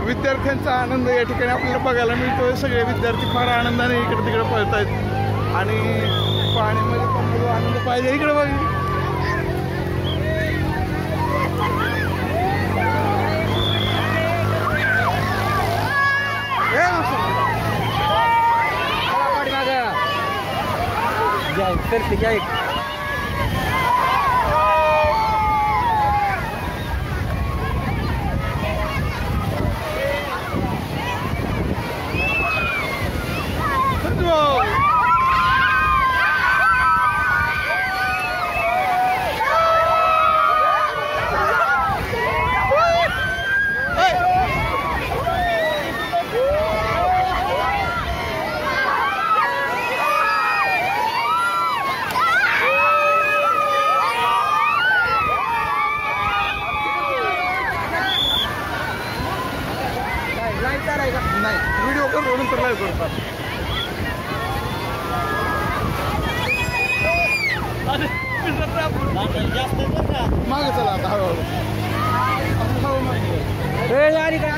विद्यार्थ्यांचा आनंद या ठिकाणी आपल्याला बघायला मिळतोय। सगळे विद्यार्थी फार आनंदाने इकडे तिकडे पळत आहेत आणि पाण्यामध्ये पण आनंद पाहिजे। इकडे बघ नाही व्हिडिओ करून नंतर लाईव्ह करतात। मागे चला आता हळूहळू मागे